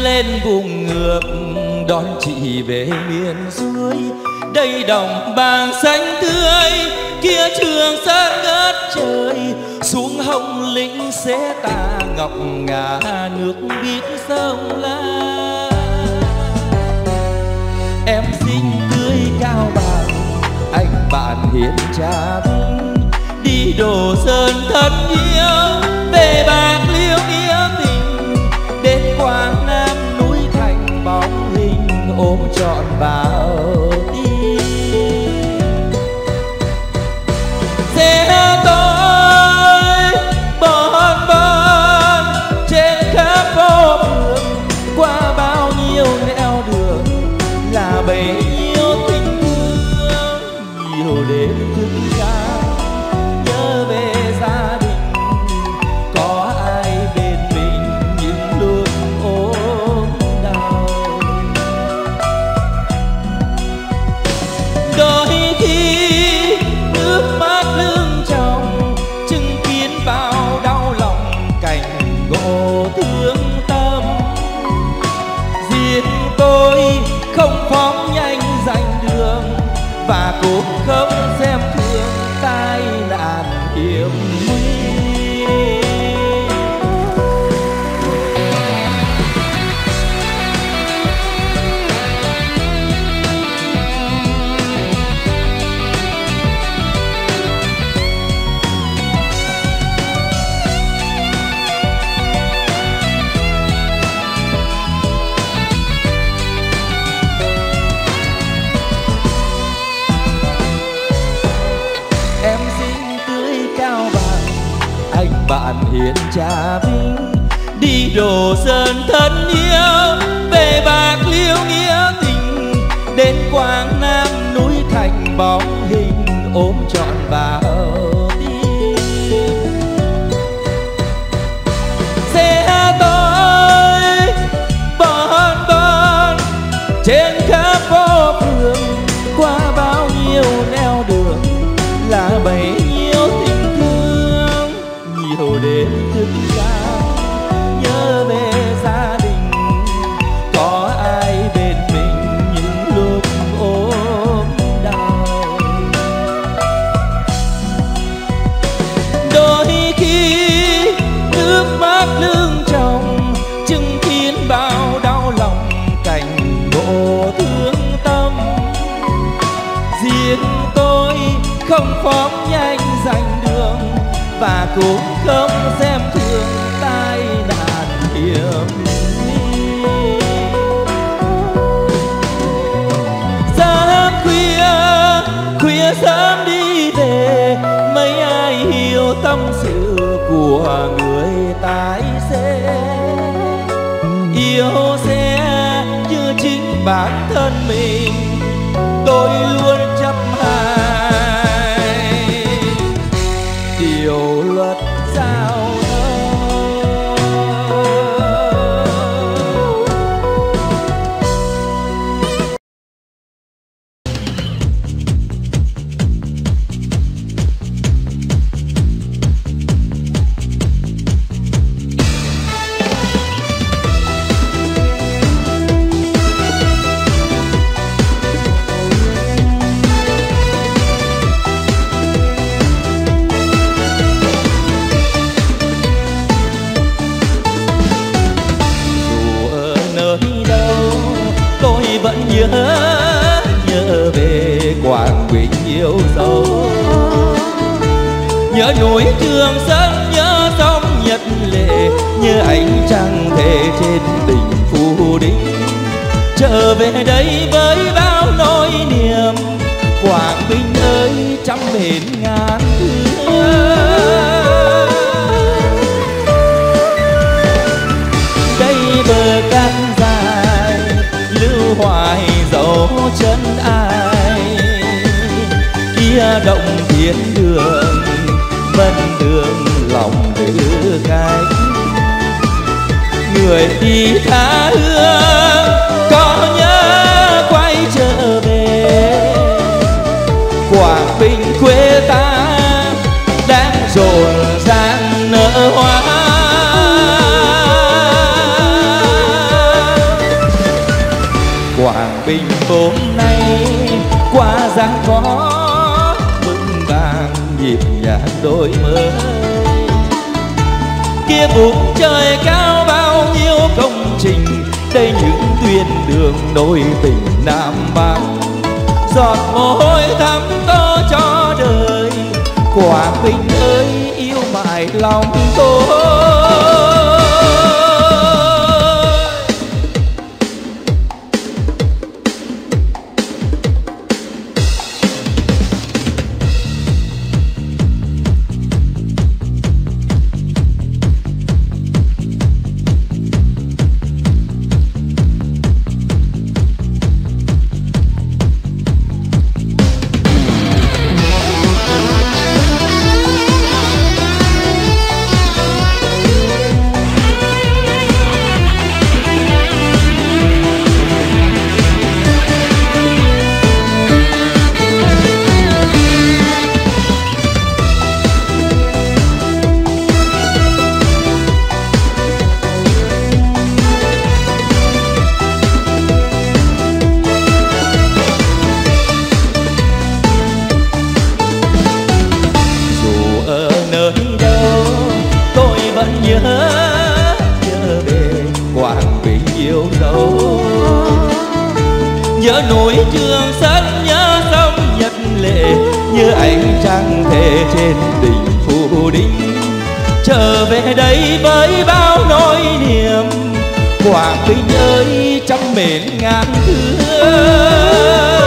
lên vùng ngược đón chị về miền xuôi. Đây đồng bàng xanh tươi, kia trường sơn ngất trời. Xuống Hồng Lĩnh xé tà ngọc ngà nước biết sông La. Em xinh tươi cao bằng, anh bạn hiền Trà Vinh. Đi Đồ Sơn thân yêu, về Bạc Liêu nghĩa tình. Đến Quảng Nam núi Thành bóng hình ôm trọn vào tim. Xe tôi bon bon trên khắp phố phường, qua bao nhiêu nẻo đường là bấy nhiêu tình thương. Nhiều đêm thức sáng nhớ về gia đình, có ai bên mình những lúc ốm đau. Đôi khi nước mắt lưng tròng, chứng kiến bao đau lòng cảnh ngộ thương tâm. Riêng tôi không phóng nhanh giành đường, và cũng không xem thường tai nạn hiểm nguy. Em xinh tươi cao bằng, anh bạn hiền Trà Vinh. Đi Đồ Sơn thân yêu, về Bạc Liêu nghĩa tình. Đến Quảng Nam núi Thành bóng hình ôm trọn vào tim. Xe tôi bon bon trên khắp phố phường, qua bao nhiêu nẻo đường là bấy nhiêu tình thương. Nhiều đêm thức sáng nhớ về gia đình, có ai bên mình những lúc ốm đau. Đôi khi nước mắt lưng tròng, chứng kiến bao đau lòng cảnh ngộ thương tâm. Riêng tôi không phóng nhanh giành đường, và cũng không xem thường tai nạn hiểm nguy. Sáng khuya sớm đi về, mấy ai hiểu tâm sự của người tài xế. Yêu xe như chính bản thân mình, tôi luôn chấp hành điều luật giao thông. Vẫn nhớ về Quảng Bình yêu dấu, nhớ núi Trường Sơn, nhớ sông Nhật Lệ, nhớ ánh trăng thề trên đỉnh Phù Đinh. Trở về đây với bao nỗi niềm, Quảng Bình ơi trăm bến ngàn thương. Đây bờ cát dài lưu hoài dấu chân ai, kia động thiên đường vân đường lòng lữ khách. Người đi tha hương có nhớ quay trở về, Quảng Bình quê ta đang rộn ràng nở hoa. hôm nay qua gian khó vững vàng nhịp nhàng đổi mới. Kia vùng trời cao bao nhiêu công trình, đây những tuyến đường nối tỉnh Nam Bắc. Giọt mồ hôi thắm tô cho đời, Quảng Bình ơi yêu mãi lòng tôi. Nhớ núi Trường Sơn, nhớ sông Nhật Lệ, như ánh trăng thề trên đỉnh Phù Đinh. Trở về đây với bao nỗi niềm, Quảng Bình ơi trăm mến ngàn thương.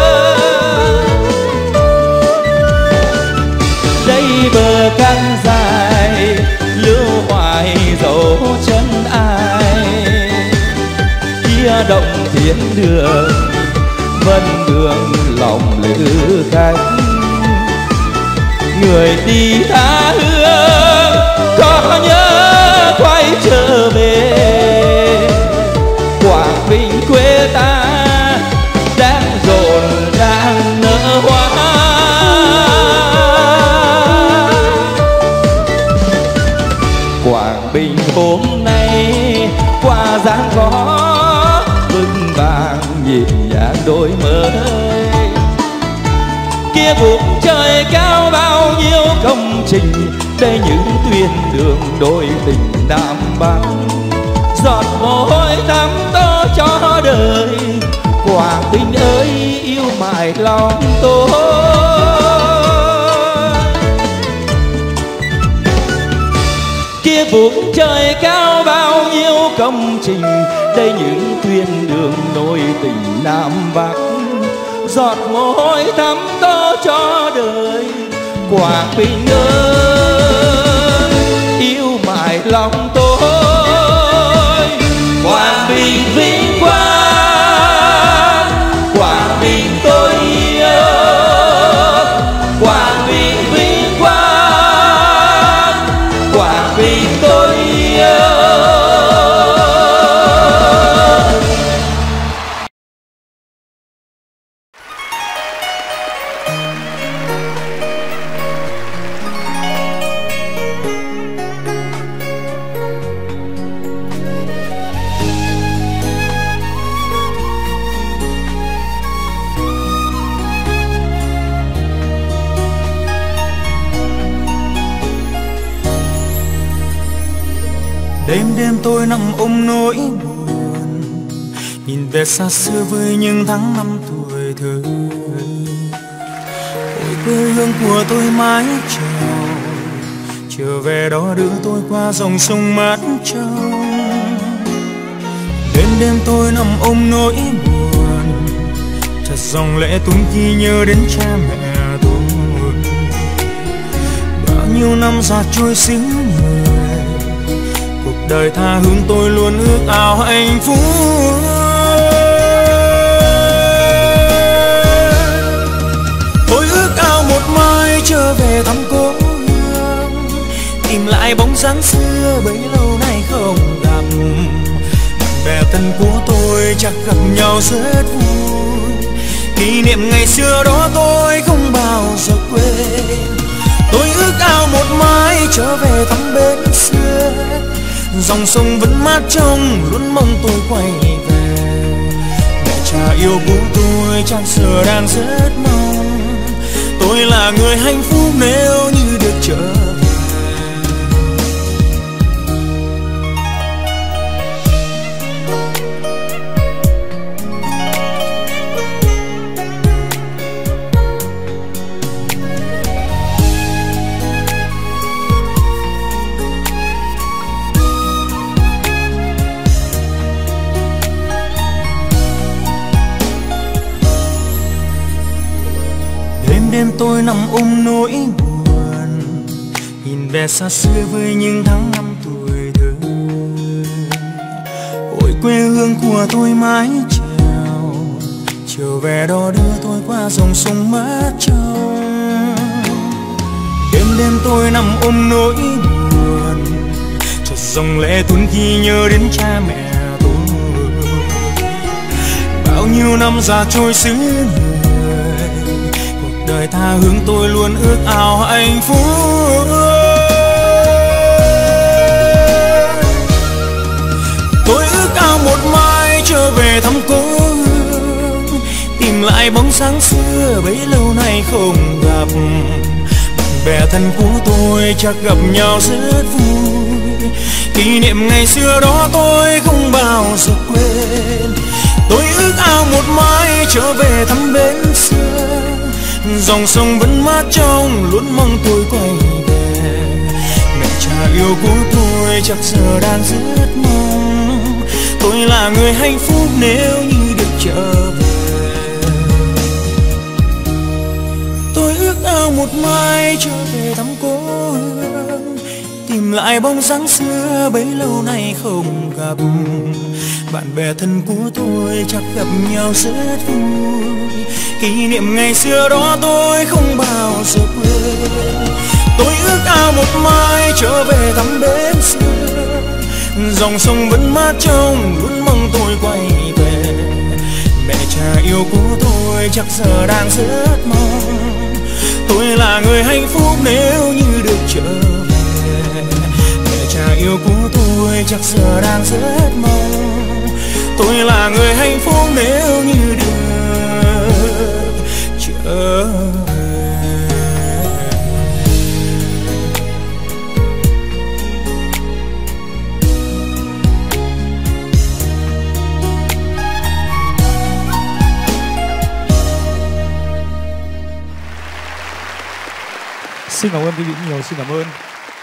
Đây bờ cát dài lưu hoài dấu chân ai, kia động thiên đường vân đường lòng lữ khách. Người đi tha hương có nhớ quay trở về, Quảng Bình quê ta đang rộn ràng nở hoa. Quảng Bình hôm nay qua gian khó vững vàng nhịp nhàng đổi mới. Kia vùng trời cao bao nhiêu công trình, đây những tuyến đường đôi tình Nam Bắc. Giọt mồ hôi thắm tô cho đời, Quảng Bình ơi yêu mãi lòng tôi. Kia vùng trời cao bao nhiêu công trình, đây những tuyến đường nối tỉnh Nam Bắc. Giọt mồ hôi thắm tô cho đời, Quảng Bình ơi yêu mãi lòng tôi. Quảng Bình vinh quang, Quảng Bình tôi yêu. Quảng Bình vinh quang, Quảng Bình tôi yêu. Đêm đêm tôi nằm ôm nỗi buồn, nhìn về xa xưa với những tháng năm tuổi thơ. Ôi quê hương của tôi mái chèo, trở về đó đưa tôi qua dòng sông mát trong. Đêm đêm tôi nằm ôm nỗi buồn, chợt dòng lệ tuôn khi nhớ đến cha mẹ tôi. Bao nhiêu năm già trôi xứ người, đời tha hương tôi luôn ước ao hạnh phúc. Tôi ước ao một mai trở về thăm cố hương, tìm lại bóng dáng xưa bấy lâu nay không gặp. Bạn bè thân của tôi chắc gặp nhau rất vui, kỷ niệm ngày xưa đó tôi không bao giờ quên. Tôi ước ao một mai trở về thăm bến xưa, dòng sông vẫn mát trong luôn mong tôi quay về. Mẹ cha yêu bố tôi tôi chắc giờ đang rất mong. Tôi là người hạnh phúc nếu như được trở về. Đêm tôi nằm ôm nỗi buồn, nhìn về xa xưa với những tháng năm tuổi thơ. Ôi quê hương của tôi mái chèo, chiều về đó đưa tôi qua dòng sông mát trong. Đêm tôi nằm ôm nỗi buồn, chợt dòng lệ tuôn khi nhớ đến cha mẹ tôi. Bao nhiêu năm già trôi xứ đời tha hướng tôi luôn ước ao hạnh phúc. Tôi ước ao một mai trở về thăm cố hương, tìm lại bóng sáng xưa bấy lâu nay không gặp. Bạn bè thân của tôi chắc gặp nhau rất vui, kỷ niệm ngày xưa đó tôi không bao giờ quên. Tôi ước ao một mai trở về thăm bến xưa, dòng sông vẫn mát trong luôn mong tôi quay về. Mẹ cha yêu của tôi chắc giờ đang rất mong. Tôi là người hạnh phúc nếu như được trở về. Tôi ước ao một mai trở về thăm cố hương, tìm lại bóng dáng xưa bấy lâu nay không gặp. Bạn bè thân của tôi chắc gặp nhau rất vui, kỷ niệm ngày xưa đó tôi không bao giờ quên. Tôi ước ao một mai trở về thăm bến xưa, dòng sông vẫn mát trong luôn mong tôi quay về. Mẹ cha yêu của tôi chắc giờ đang rất mong. Tôi là người hạnh phúc nếu như được trở về. Mẹ cha yêu của tôi chắc giờ đang rất mong. Tôi là người hạnh phúc nếu như được trở về. Xin cảm ơn quý vị nhiều, xin cảm ơn.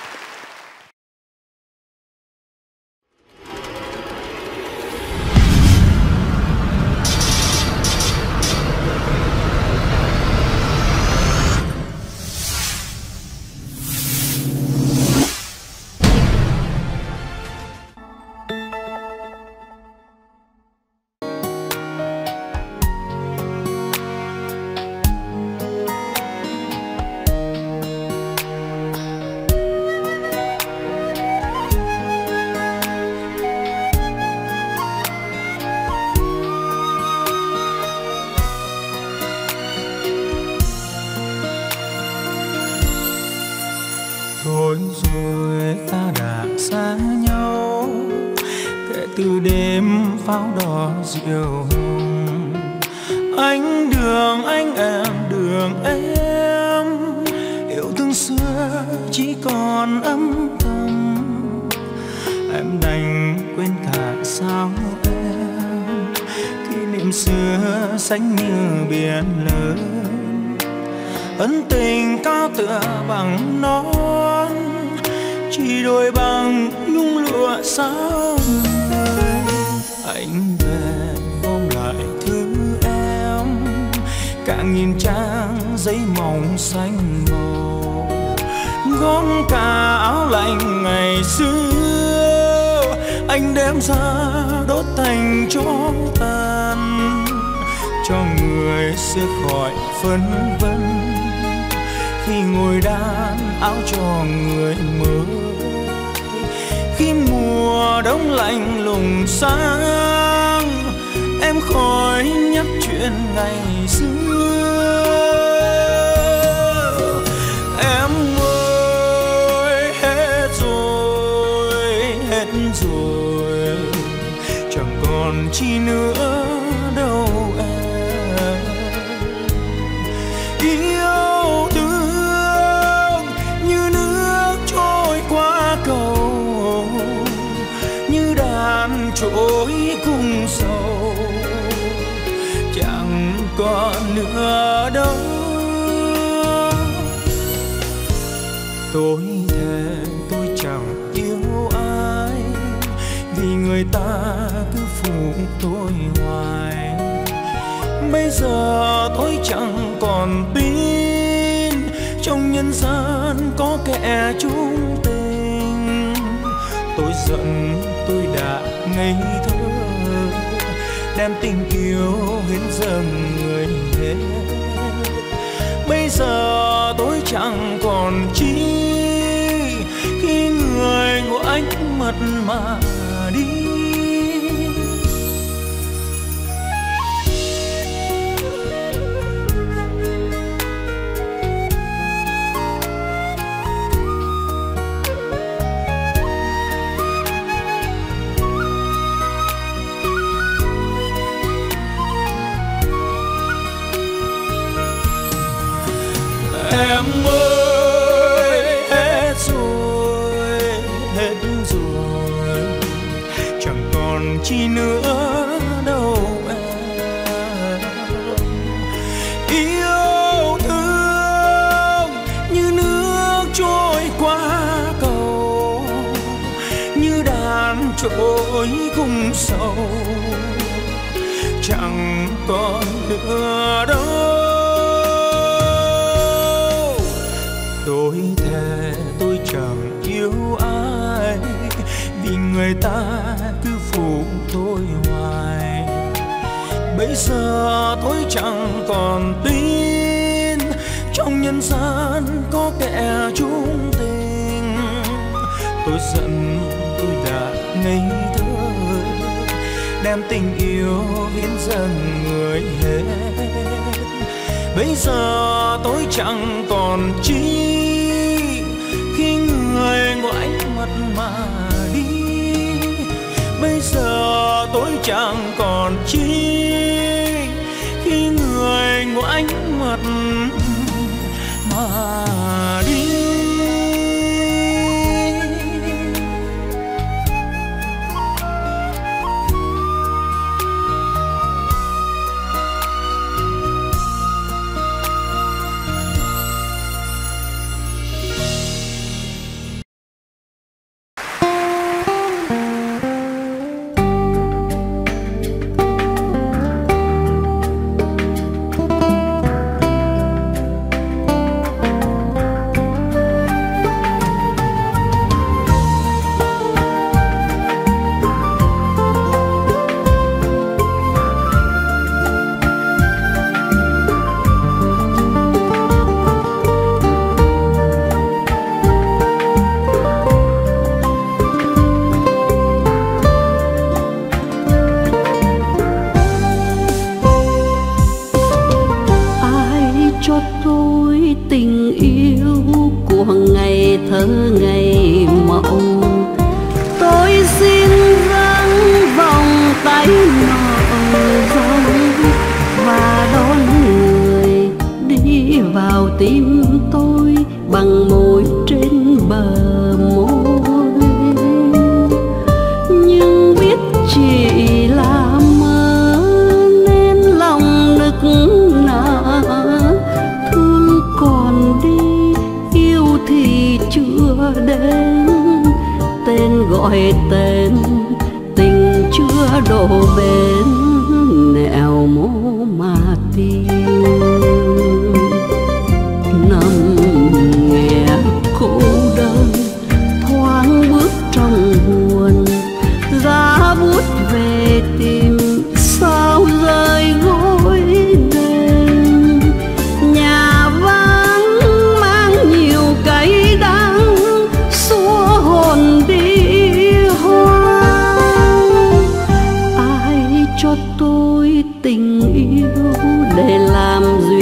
Thôi rồi ta đã xa nhau, kể từ đêm pháo đỏ diệu hồng. Anh đường anh em đường em, yêu thương xưa chỉ còn âm thầm. Em đành quên cả sao em, kỷ niệm xưa xanh như biển lớn. Ân tình cao tựa bằng nón, chỉ đôi bằng nhung lụa sao người. Anh về ôm lại thứ em, càng nhìn trang giấy mỏng xanh màu. Gom cả áo lạnh ngày xưa, anh đem ra đốt thành tro tàn, cho người xưa khỏi phân vân. Khi ngồi đan áo cho người mới, khi mùa đông lạnh lùng sang, em khỏi nhắc chuyện ngày xưa. Em ơi hết rồi, chẳng còn chi nữa đâu em. nữa đâu. Tôi thề tôi chẳng yêu ai, vì người ta cứ phụ tôi hoài. Bây giờ tôi chẳng còn tin trong nhân gian có kẻ chung tình. Tôi giận tôi đã ngây thơ, đem tình yêu hiến dâng người hết. Bây giờ tôi chẳng còn chi khi người ngộ ánh mặt mà đi. Em ơi, hết rồi, hết rồi, chẳng còn chi nữa đâu em. Yêu thương như nước trôi qua cầu, như đàn trôi cùng sầu, chẳng còn nữa đâu. Tôi thề tôi chẳng yêu ai, vì người ta cứ phụ tôi hoài. Bây giờ tôi chẳng còn tin trong nhân gian có kẻ chung tình. Tôi giận tôi đã ngây thơ, đem tình yêu hiến dâng người hết. Bây giờ tôi chẳng còn chi khi người ngộ ánh mặt mà đi. Bây giờ tôi chẳng còn chi khi người ngộ ánh mặt mà đi. Gọi tên tình chưa đổ bên nẻo mố mà tìm. Nằm nghe cô đơn thoáng bước trong buồn, giá bút về tìm sao rơi gối đêm. Nhà vắng mang nhiều cay đắng xua hồn đi. Cho tôi tình yêu để làm gì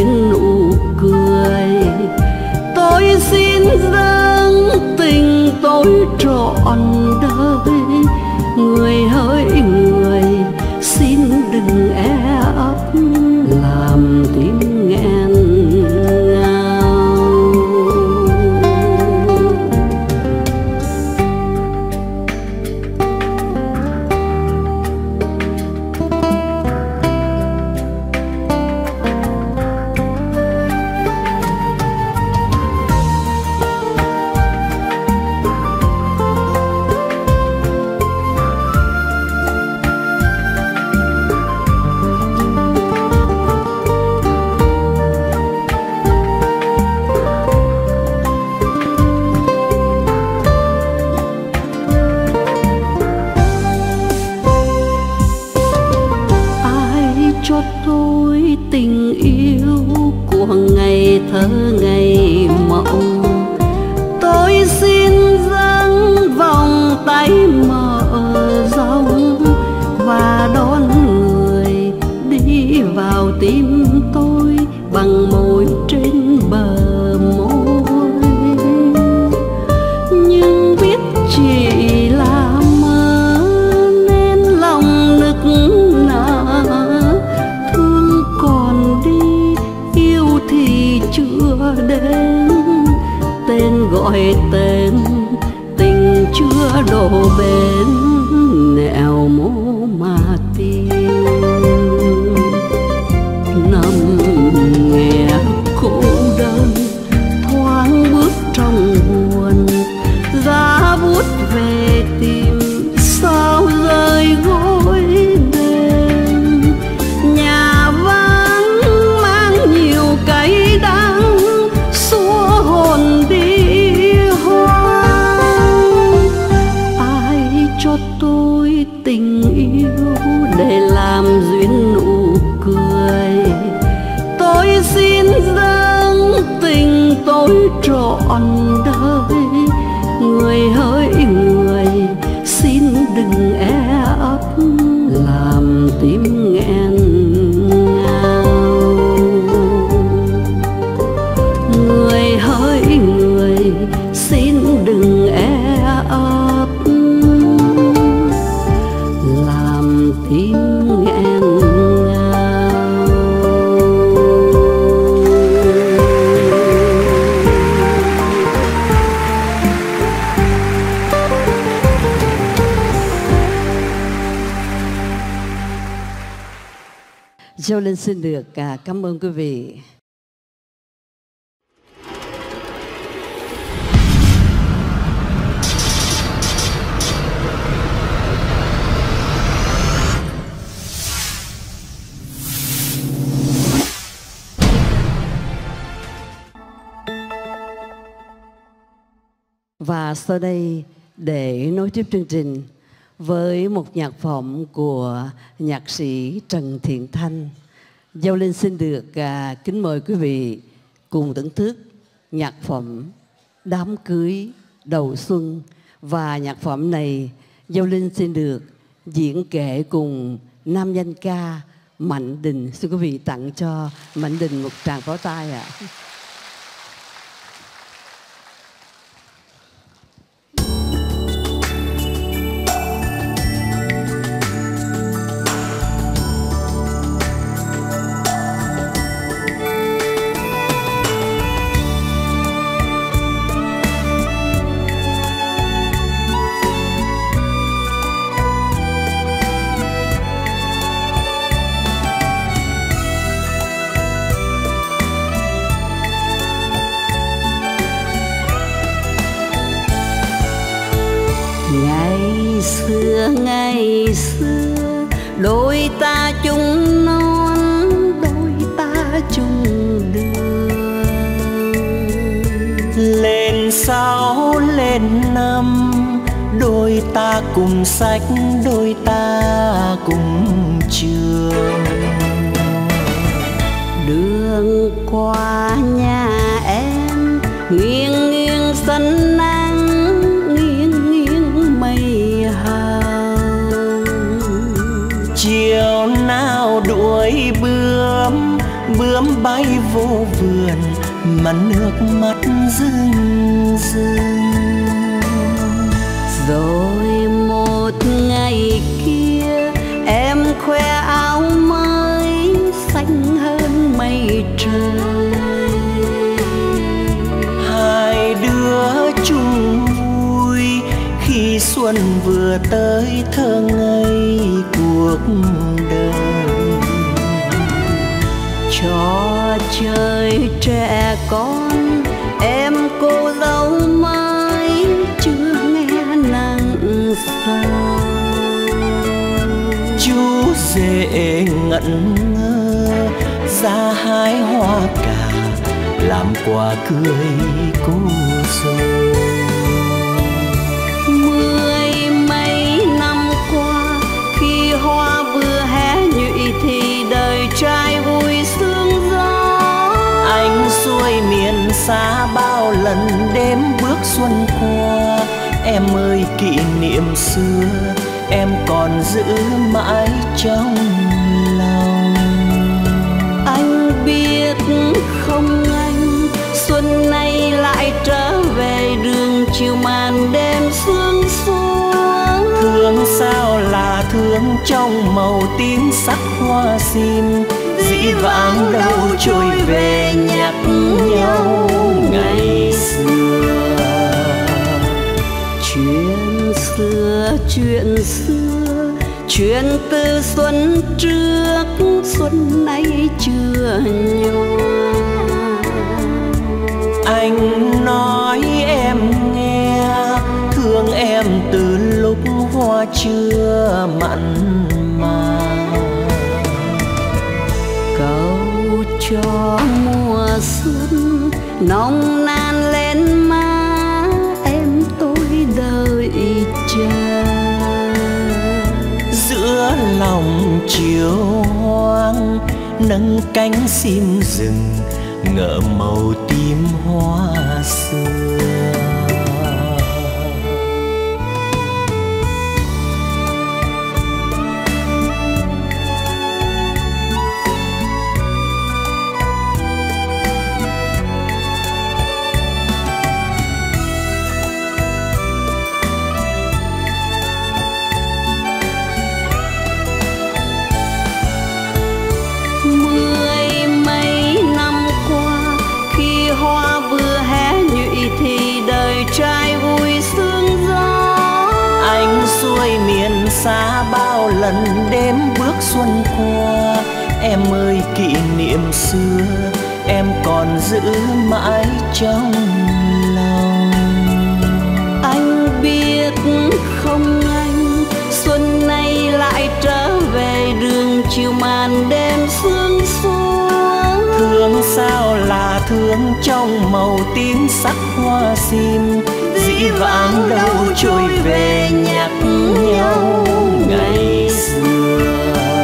tên gọi tên, tình chưa đổ bến, nẻo mố mà tìm. Nằm nghe cô đơn thoáng bước trong buồn, giá bút về tìm sao rơi gối đêm. Nhà vắng mang nhiều cay đắng, xua hồn đi hoang. Ai cho tôi tình yêu để làm duyên nụ cười, tôi xin dâng tình tôi trọn đời. Người hỡi người, xin đừng e ấp làm tim nghẹn ngào. Người hỡi người, xin đừng e ấp làm tim nghẹn ngào. Châu Linh xin được cảm ơn quý vị. Và sau đây để nối tiếp chương trình với một nhạc phẩm của nhạc sĩ Trần Thiện Thanh, Giao Linh xin được kính mời quý vị cùng thưởng thức nhạc phẩm Đám cưới đầu xuân. Và nhạc phẩm này Giao Linh xin được diễn kể cùng nam danh ca Mạnh Đình. Xin quý vị tặng cho Mạnh Đình một tràng pháo tay ạ. Ngày xưa đôi ta chung non, đôi ta chung đường. Lên 6 lên 5, đôi ta cùng sách, đôi ta cùng trường. Đường qua nhà em nghiêng nghiêng sân nắng, nghiêng nghiêng mây hồng. Chiều nào đuổi bướm, bướm bay vô vườn mà nước mắt rưng rưng. Rồi một ngày kia em khoe áo mới xanh hơn mây trời. Hai đứa chung vui khi xuân vừa tới, thơ ngây cuộc đời. Trò chơi trẻ con em cô dâu mới chưa nghe nắng sầu. Chú rể ngẩn ngơ ra hái hoa cà làm quà cưới cô dâu. 10 mấy năm qua khi hoa vừa hé nhụy thì đời trai vui sương gió. Anh xuôi miền xa bao lần đêm bước xuân qua. Em ơi kỷ niệm xưa em còn giữ mãi trong lòng. Anh biết không anh, xuân nay lại trở về đường chiều màn đêm sương xuống. Thương sao là thương trong màu tím sắc hoa sim, dĩ vãng đâu trôi về nhắc nhau ngày xưa. chuyện từ xuân trước xuân nay chưa nhòa. Anh nói em nghe, thương em từ lúc hoa chưa mặn mà. Cầu cho mùa xuân nồng nàn lên má, em tôi đợi chờ. Giữa lòng chiều hoang nâng cánh sim rừng, ngỡ màu tím hoa xưa. Xa bao lần đêm bước xuân qua, em ơi kỷ niệm xưa em còn giữ mãi trong lòng. Anh biết không anh, xuân nay lại trở về đường chiều màn đêm sương xuống. Thương sao là thương trong màu tím sắc hoa sim, dĩ vãng đâu trôi về nhắc nhau ngày xưa.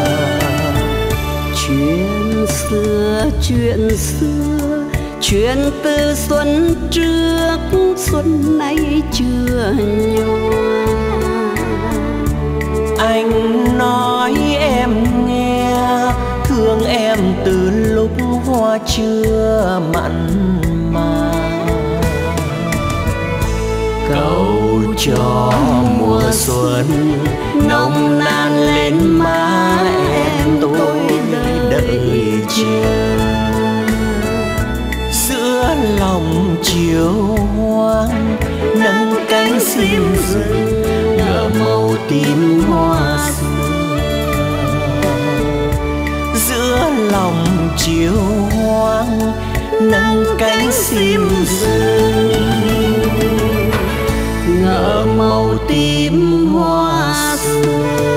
Chuyện xưa, chuyện xưa, chuyện từ xuân trước xuân nay chưa nhòa. Anh nói em nghe, thương em từ lúc hoa chưa mặn mà. Cầu cho mùa xuân nồng nàn lên má, em tôi đợi chờ. Giữa lòng chiều hoang nâng cánh sim rừng, ngỡ màu tím hoa xưa. Giữa lòng chiều hoang nâng cánh sim rừng, ngỡ màu tím hoa xưa.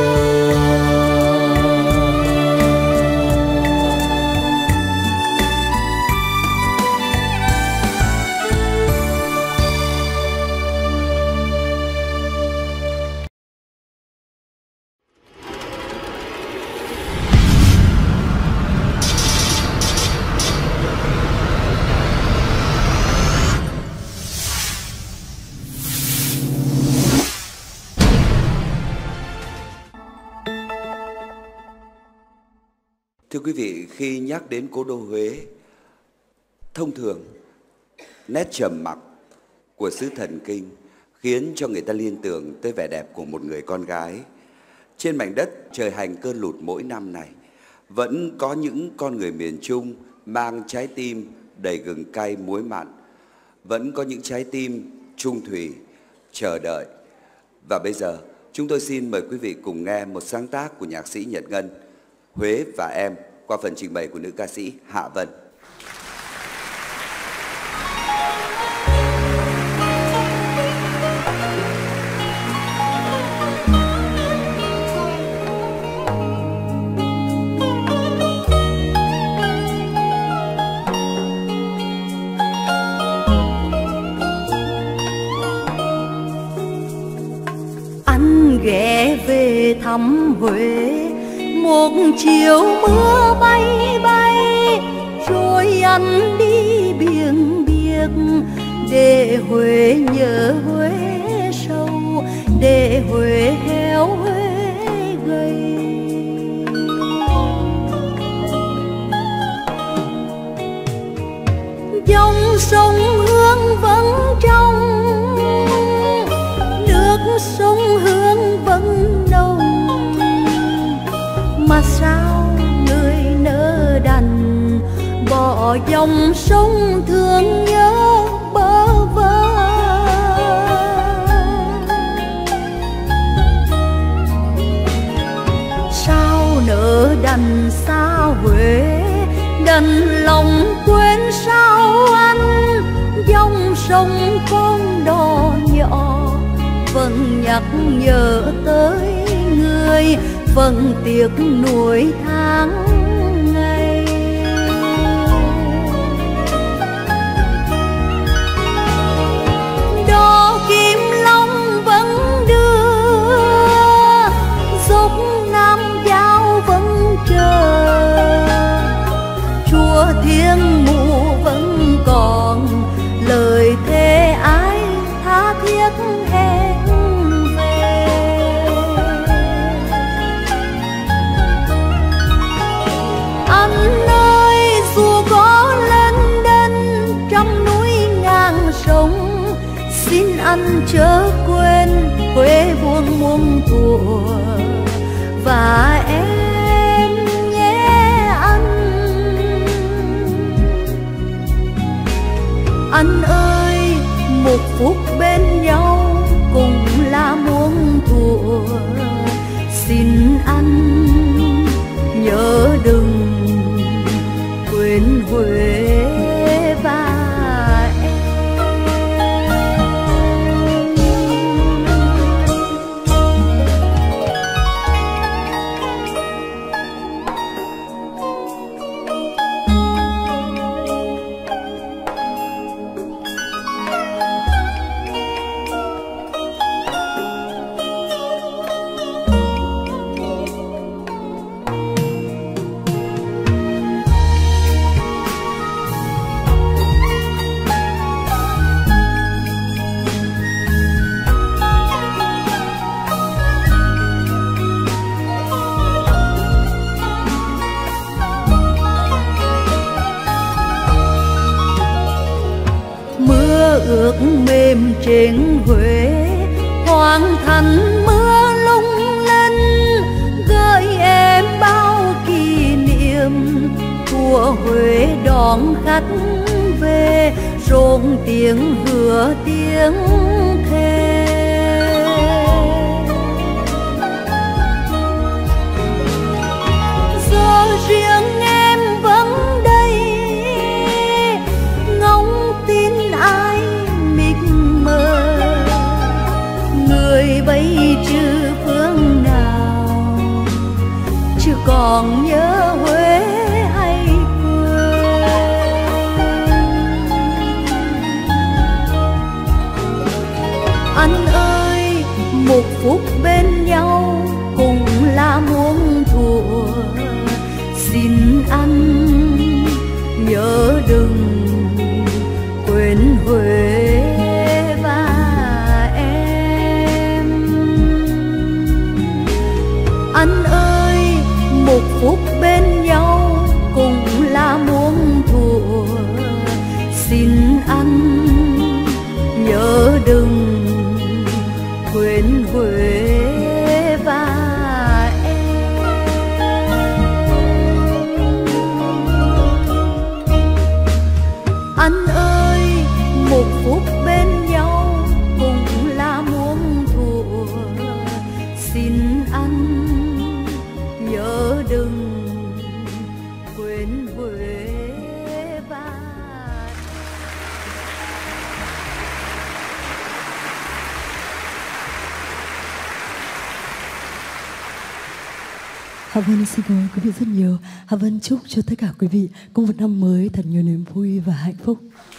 Thưa quý vị, khi nhắc đến cố đô Huế, thông thường nét trầm mặc của xứ thần kinh khiến cho người ta liên tưởng tới vẻ đẹp của một người con gái. Trên mảnh đất trời hành cơn lụt mỗi năm này, vẫn có những con người miền Trung mang trái tim đầy gừng cay muối mặn, vẫn có những trái tim trung thủy chờ đợi. Và bây giờ chúng tôi xin mời quý vị cùng nghe một sáng tác của nhạc sĩ Nhật Ngân, Huế và Em, qua phần trình bày của nữ ca sĩ Hạ Vân. Anh ghé về thăm Huế một chiều mưa bay bay, rồi anh đi biển biệt để Huế nhớ Huế sâu, để Huế héo Huế gầy. Dòng sông Hương vẫn trong, nước sông Hương vẫn nồng, mà sao người nỡ đành bỏ dòng sông thương nhớ bơ vơ. sông con đò nhỏ vẫn nhắc nhở tới người, vẫn tiếc nuối tháng ngày. Đò Kim Long vẫn đưa, dốc Nam Giao vẫn chờ, chùa Thiên Mụ vẫn còn lời thề ai tha thiết hẹn về. Anh ơi dù có lên đến trăm núi ngàn sông, xin anh chớ quên quê hương muôn thuở và em nhé anh. Anh ơi một phút bên nhau cũng là muôn thuở, xin anh nhớ đừng quên Huế và em. Ước mềm trên Huế hoàn thành mưa lung linh, gửi em bao kỷ niệm của Huế đón khách về, rộn tiếng hứa tiếng thề. Giờ riêng em vẫn đây ngóng tin ai mơ, người bây chư phương nào chứ còn nhớ Huế hay quên. Anh ơi một phút bên nhau cũng là muôn thuở, xin anh nhớ đừng quên Huế và em. Anh ơi một phút bên nhau cũng là muôn thuở, xin anh nhớ đừng quên Huế và em. Anh ơi một phút bên nhau cũng là muôn thuở, xin anh nhớ đừng quên Huế và Hà Vân xin cảm ơn quý vị rất nhiều. Hà Vân chúc cho tất cả quý vị có một năm mới thật nhiều niềm vui và hạnh phúc.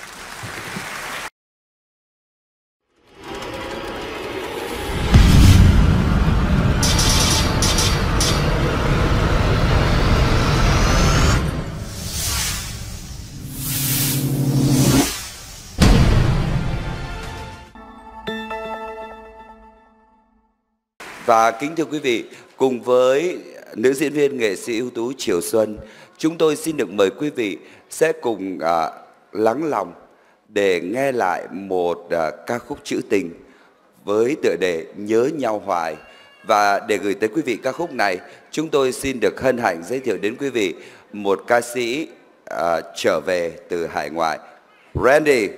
Và kính thưa quý vị, cùng với nữ diễn viên nghệ sĩ ưu tú Triều Xuân, chúng tôi xin được mời quý vị sẽ cùng lắng lòng để nghe lại một ca khúc trữ tình với tựa đề Nhớ Nhau Hoài. Và để gửi tới quý vị ca khúc này, chúng tôi xin được hân hạnh giới thiệu đến quý vị một ca sĩ trở về từ hải ngoại, Randy.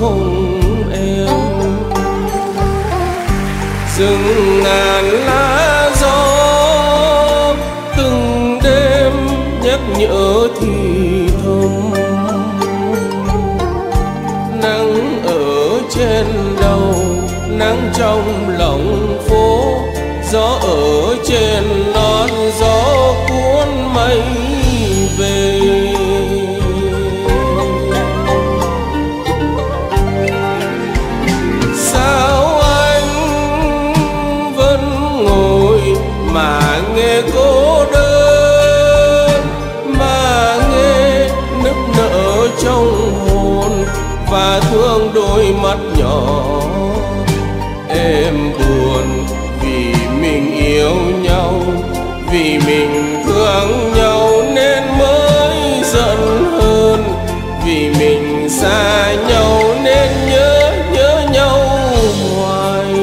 không em. Rừng ngàn lá gió từng đêm nhắc nhở thì thầm. Nắng ở trên đầu, nắng trong lòng phố, gió ở trên non, gió cuốn mây về. Sao anh vẫn ngồi mà nghe cô đơn, mà nghe nức nở trong hồn và thương đôi mắt nhỏ. Em buồn vì mình yêu nhau, vì mình thương nhau nên mới giận hơn, vì mình xa nhau nên nhớ nhau hoài.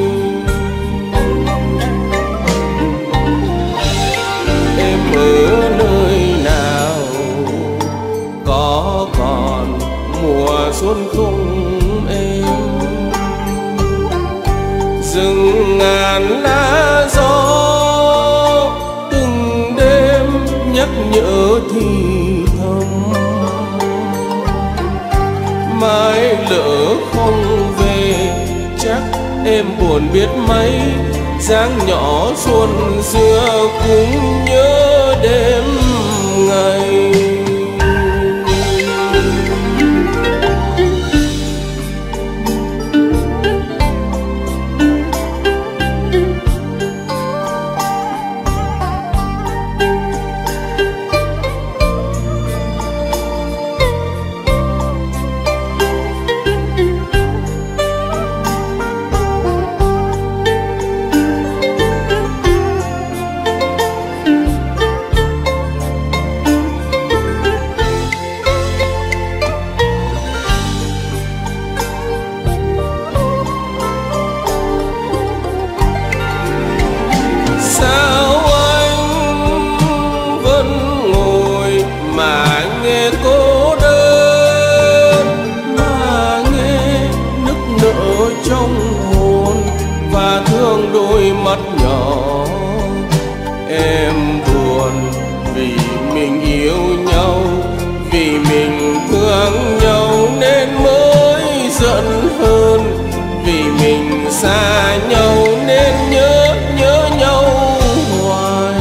Em ở nơi nào, có còn mùa xuân không em? Rừng ngàn lá gió từng đêm nhắc nhở thì thầm. Mai lỡ không về chắc em buồn biết mấy, dáng nhỏ xuân xưa cũng nhớ đêm ngày. Đôi mắt nhỏ em buồn vì mình yêu nhau, vì mình thương nhau nên mới giận hơn, vì mình xa nhau nên nhớ nhau hoài.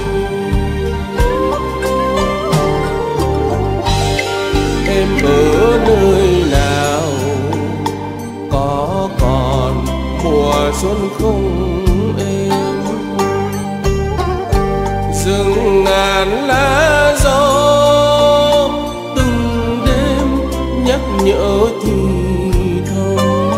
Em ở nơi nào, có còn mùa xuân không em? Rừng ngàn lá gió từng đêm nhắc nhở thì thầm.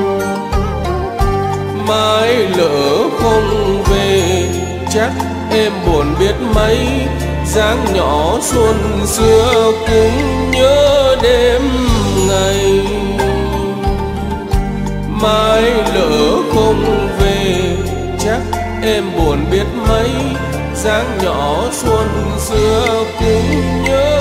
Mai lỡ không về chắc em buồn biết mấy, dáng nhỏ xuân xưa cũng nhớ đêm ngày. Mai lỡ không về chắc em buồn biết mấy, dáng nhỏ xuân xưa cũng nhớ